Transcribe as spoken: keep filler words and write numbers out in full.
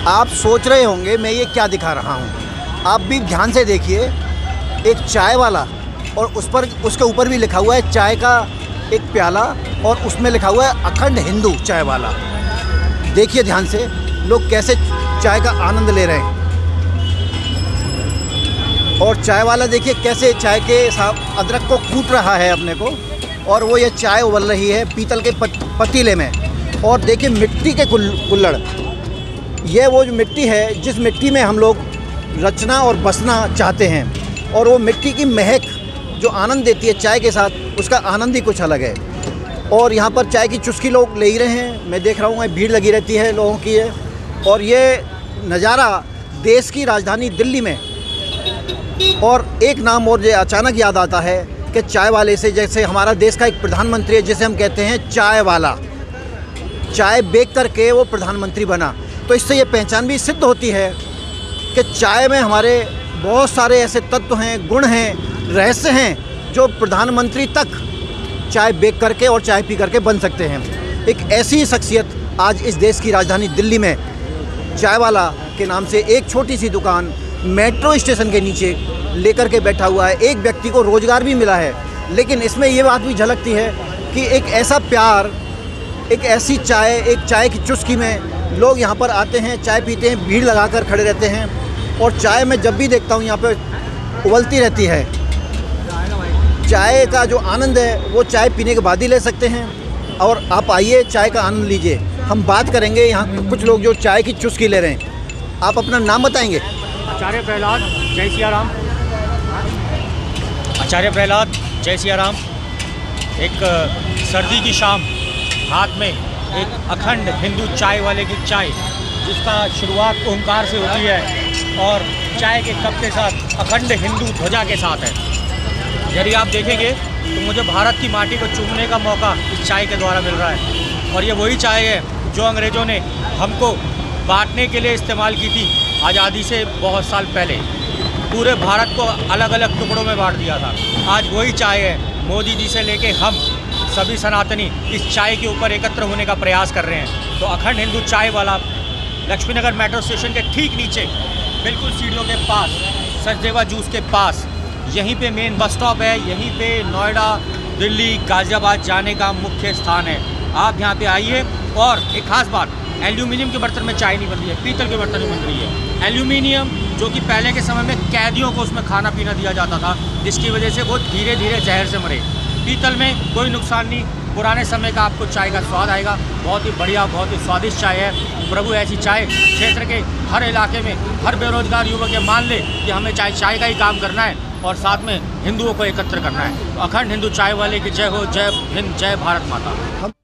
आप सोच रहे होंगे मैं ये क्या दिखा रहा हूँ। आप भी ध्यान से देखिए, एक चाय वाला और उस पर उसके ऊपर भी लिखा हुआ है चाय का एक प्याला और उसमें लिखा हुआ है अखंड हिंदू चाय वाला। देखिए ध्यान से लोग कैसे चाय का आनंद ले रहे हैं। और चाय वाला देखिए कैसे चाय के साथ अदरक को कूट रहा है अपने को, और वो ये चाय उबल रही है पीतल के पतीले में। और देखिए मिट्टी के कुल्हड़, ये वो जो मिट्टी है जिस मिट्टी में हम लोग रचना और बसना चाहते हैं, और वो मिट्टी की महक जो आनंद देती है चाय के साथ, उसका आनंद ही कुछ अलग है। और यहाँ पर चाय की चुस्की लोग ले ही रहे हैं, मैं देख रहा हूँ भीड़ लगी रहती है लोगों की है। और ये नज़ारा देश की राजधानी दिल्ली में, और एक नाम और ये अचानक याद आता है कि चाय वाले से, जैसे हमारा देश का एक प्रधानमंत्री है जिसे हम कहते हैं चाय वाला, चाय बेच करके वो प्रधानमंत्री बना। तो इससे ये पहचान भी सिद्ध होती है कि चाय में हमारे बहुत सारे ऐसे तत्व हैं, गुण हैं, रहस्य हैं जो प्रधानमंत्री तक चाय बेच करके और चाय पी करके बन सकते हैं। एक ऐसी शख्सियत आज इस देश की राजधानी दिल्ली में चाय वाला के नाम से एक छोटी सी दुकान मेट्रो स्टेशन के नीचे लेकर के बैठा हुआ है। एक व्यक्ति को रोज़गार भी मिला है। लेकिन इसमें ये बात भी झलकती है कि एक ऐसा प्यार, एक ऐसी चाय, एक चाय की चुस्की में लोग यहाँ पर आते हैं, चाय पीते हैं, भीड़ लगाकर खड़े रहते हैं। और चाय मैं जब भी देखता हूँ यहाँ पर उबलती रहती है। चाय का जो आनंद है वो चाय पीने के बाद ही ले सकते हैं। और आप आइए चाय का आनंद लीजिए। हम बात करेंगे यहाँ कुछ लोग जो चाय की चुस्की ले रहे हैं। आप अपना नाम बताएंगे? आचार्य प्रहलाद, जय सिया राम। आचार्य प्रहलाद, जय सिया राम। एक सर्दी की शाम, हाथ में एक अखंड हिंदू चाय वाले की चाय, जिसका शुरुआत ओंकार से होती है और चाय के कप के साथ अखंड हिंदू ध्वजा के साथ है। यदि आप देखेंगे तो मुझे भारत की माटी को चूमने का मौका इस चाय के द्वारा मिल रहा है। और ये वही चाय है जो अंग्रेज़ों ने हमको बांटने के लिए इस्तेमाल की थी आज़ादी से बहुत साल पहले। पूरे भारत को अलग अलग टुकड़ों में बांट दिया था। आज वही चाय है। मोदी जी से लेके हम सभी सनातनी इस चाय के ऊपर एकत्र होने का प्रयास कर रहे हैं। तो अखंड हिंदू चाय वाला लक्ष्मीनगर मेट्रो स्टेशन के ठीक नीचे, बिल्कुल सीढ़ियों के पास, सचदेवा जूस के पास, यहीं पे मेन बस स्टॉप है। यहीं पे नोएडा, दिल्ली, गाज़ियाबाद जाने का मुख्य स्थान है। आप यहाँ पे आइए। और एक खास बात, एल्यूमिनियम के बर्तन में चाय नहीं बन रही है, पीतल के बर्तन में बन रही है। एल्यूमिनियम जो कि पहले के समय में कैदियों को उसमें खाना पीना दिया जाता था, जिसकी वजह से वो धीरे धीरे जहर से मरे। पीतल में कोई नुकसान नहीं, पुराने समय का आपको चाय का स्वाद आएगा। बहुत ही बढ़िया, बहुत ही स्वादिष्ट चाय है। प्रभु ऐसी चाय क्षेत्र के हर इलाके में हर बेरोजगार युवक ये मान ले कि हमें चाय चाय का ही काम करना है और साथ में हिंदुओं को एकत्र करना है। तो अखंड हिंदू चाय वाले की जय हो, जय हिंद, जय भारत माता।